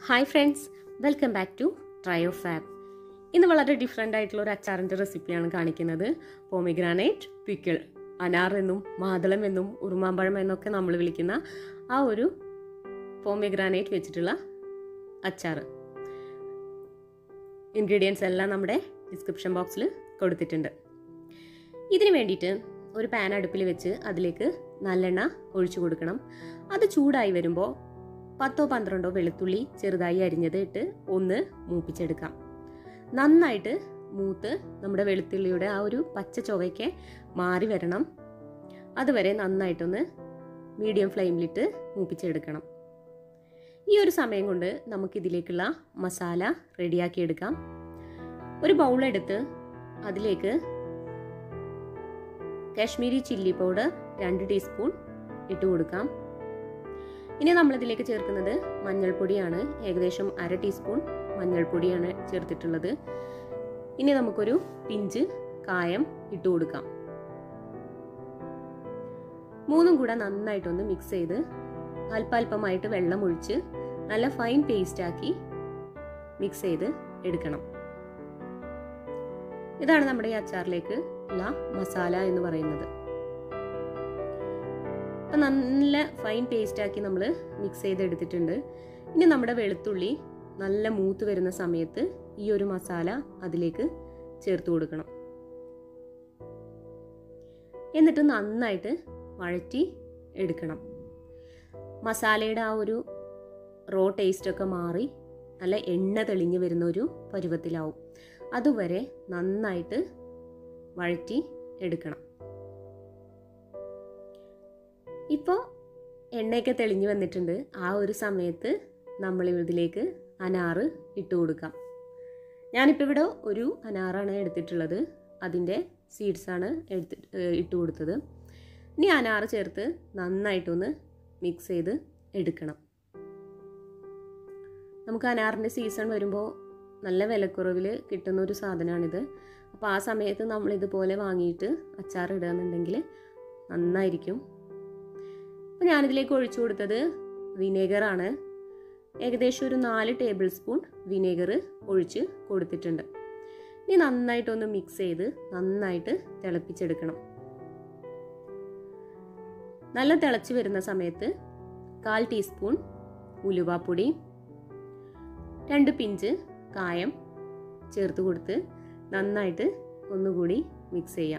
Hi friends, welcome back to try of fab. ഇന്ന് വളരെ different ആയിട്ടുള്ള ഒരു അച്ചാറിൻ്റെ റെസിപ്പിയാണ് കാണിക്കുന്നത്. പോമിഗ്രാനൈറ്റ് പിക്കിൾ, അനാർ എന്നും മാതളം എന്നും ഉറുമാമ്പഴം എന്നൊക്കെ നമ്മൾ വിളിക്കുന്ന ആ ഒരു പോമിഗ്രാനൈറ്റ് വെച്ചിട്ടുള്ള അച്ചാർ. ഇൻഗ്രീഡിയൻസ് എല്ലാം നമ്മുടെ ഡിസ്ക്രിപ്ഷൻ ബോക്സിൽ കൊടുത്തിട്ടുണ്ട്. ഇതിന് വേണ്ടിയിട്ട് ഒരു പാൻ അടുപ്പിൽ വെച്ച് അതിലേക്ക് നല്ലെണ്ണ ഒഴിച്ചു കൊടുക്കണം. അത് ചൂടായി വരുമ്പോൾ 10-12 വെളുത്തുള്ളി ചെറുതായി അരിഞ്ഞത് ഇട്ട് ഒന്ന് മൂപ്പിച്ചെടുക്കാം. നന്നായിട്ട് മൂത്ത് നമ്മുടെ വെളുത്തുള്ളിയുടെ ആ ഒരു പച്ച ചുവയ്ക്ക് മാറി വരണം. അതുവരെ നന്നായിട്ടൊന്ന് മീഡിയം ഫ്ലെയിമിലിട്ട് മൂപ്പിച്ചെടുക്കണം. ഈ ഒരു സമയം കൊണ്ട് നമുക്കിതിലേക്കുള്ള മസാല റെഡിയാക്കി എടുക്കാം. ഒരു ബൗളെടുത്ത് അതിലേക്ക് കാശ്മീരി ചില്ലി പൗഡർ 2 ടീസ്പൂൺ ഇട്ട് കൊടുക്കാം. ഇനി നമ്മളിതിലേക്ക് ചേർക്കുന്നത് മഞ്ഞൾപ്പൊടിയാണ്. ഏകദേശം 1/2 ടീസ്പൂൺ മഞ്ഞൾപ്പൊടിയാണ് ചേർത്തിട്ടുള്ളത്. ഇനി നമുക്കൊരു പിഞ്ച് കായം ഇട്ട് കൊടുക്കാം. മൂന്നും കൂടെ നന്നായിട്ടൊന്ന് മിക്സ് ചെയ്ത് അല്പാൽപമായിട്ട് വെള്ളം ഒഴിച്ച് നല്ല ഫൈൻ പേസ്റ്റ് ആക്കി മിക്സ് ചെയ്ത് എടുക്കണം. ഇതാണ് നമ്മുടെ ഈ അച്ചാറിലേക്ക് ഉള്ള മസാല എന്ന് പറയുന്നത്. അപ്പം നല്ല ഫൈൻ പേസ്റ്റ് ആക്കി നമ്മൾ മിക്സ് ചെയ്തെടുത്തിട്ടുണ്ട്. ഇനി നമ്മുടെ വെളുത്തുള്ളി നല്ല മൂത്ത് വരുന്ന സമയത്ത് ഈ ഒരു മസാല അതിലേക്ക് ചേർത്ത് കൊടുക്കണം. എന്നിട്ട് നന്നായിട്ട് വഴറ്റി എടുക്കണം. മസാലയുടെ ആ ഒരു റോ ടേസ്റ്റൊക്കെ മാറി നല്ല എണ്ണ തെളിഞ്ഞ് വരുന്ന ഒരു പരുവത്തിലാവും. അതുവരെ നന്നായിട്ട് വഴറ്റി എടുക്കണം. ഇപ്പോൾ എണ്ണയൊക്കെ തെളിഞ്ഞു വന്നിട്ടുണ്ട്. ആ ഒരു സമയത്ത് നമ്മൾ ഇതിലേക്ക് അനാറ് ഇട്ട് കൊടുക്കാം. ഞാനിപ്പോൾ ഇവിടെ ഒരു അനാറാണ് എടുത്തിട്ടുള്ളത്. അതിൻ്റെ സീഡ്സാണ് ഇട്ട് കൊടുത്തത്. ഇനി അനാറ് ചേർത്ത് നന്നായിട്ടൊന്ന് മിക്സ് ചെയ്ത് എടുക്കണം. നമുക്ക് അനാറിൻ്റെ സീസൺ വരുമ്പോൾ നല്ല വിലക്കുറവിൽ കിട്ടുന്ന ഒരു സാധനമാണിത്. അപ്പോൾ ആ സമയത്ത് നമ്മളിതുപോലെ വാങ്ങിയിട്ട് അച്ചാർ ഇടുകയെന്നുണ്ടെങ്കിൽ നന്നായിരിക്കും. അപ്പോൾ ഞാനിതിലേക്ക് ഒഴിച്ചു കൊടുത്തത് വിനേഗറാണ്. ഏകദേശം ഒരു 4 ടേബിൾ സ്പൂൺ വിനേഗർ ഒഴിച്ച് കൊടുത്തിട്ടുണ്ട്. ഇനി നന്നായിട്ടൊന്ന് മിക്സ് ചെയ്ത് നന്നായിട്ട് തിളപ്പിച്ചെടുക്കണം. നല്ല തിളച്ച് വരുന്ന സമയത്ത് 1/4 ടീസ്പൂൺ ഉലുവാപ്പൊടി, 2 പിഞ്ച് കായം ചേർത്ത് കൊടുത്ത് നന്നായിട്ട് ഒന്നുകൂടി മിക്സ് ചെയ്യാം.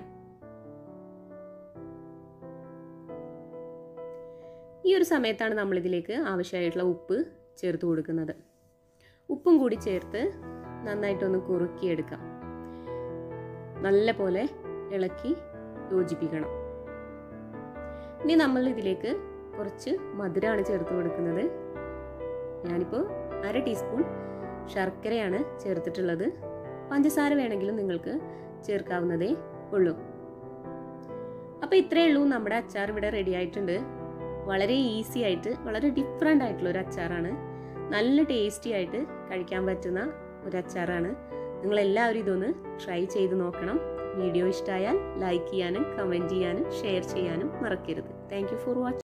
ഈ ഒരു സമയത്താണ് നമ്മളിതിലേക്ക് ആവശ്യമായിട്ടുള്ള ഉപ്പ് ചേർത്ത് കൊടുക്കുന്നത്. ഉപ്പും കൂടി ചേർത്ത് നന്നായിട്ടൊന്ന് കുറുക്കിയെടുക്കാം. നല്ല പോലെ ഇളക്കി യോജിപ്പിക്കണം. ഇനി നമ്മൾ ഇതിലേക്ക് കുറച്ച് മധുരമാണ് ചേർത്ത് കൊടുക്കുന്നത്. ഞാനിപ്പോൾ 1/2 ടീസ്പൂൺ ശർക്കരയാണ് ചേർത്തിട്ടുള്ളത്. പഞ്ചസാര വേണമെങ്കിലും നിങ്ങൾക്ക് ചേർക്കാവുന്നതേ ഉള്ളൂ. അപ്പോൾ ഇത്രയേ ഉള്ളൂ. നമ്മുടെ അച്ചാർ ഇവിടെ റെഡി ആയിട്ടുണ്ട്. വളരെ ഈസി ആയിട്ട് വളരെ ഡിഫറെൻ്റ് ആയിട്ടുള്ള ഒരു അച്ചാറാണ്. നല്ല ടേസ്റ്റി ആയിട്ട് കഴിക്കാൻ പറ്റുന്ന ഒരു അച്ചാറാണ്. നിങ്ങളെല്ലാവരും ഇതൊന്ന് ട്രൈ ചെയ്ത് നോക്കണം. വീഡിയോ ഇഷ്ടമായാൽ ലൈക്ക് ചെയ്യാനും കമൻറ്റ് ചെയ്യാനും ഷെയർ ചെയ്യാനും മറക്കരുത്. Thank you for watching.